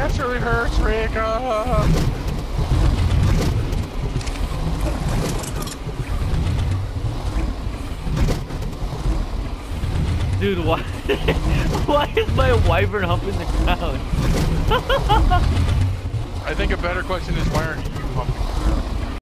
actually hurts, Rick. Dude, why? Why is my wyvern humping the ground? I think a better question is why aren't you humping the ground?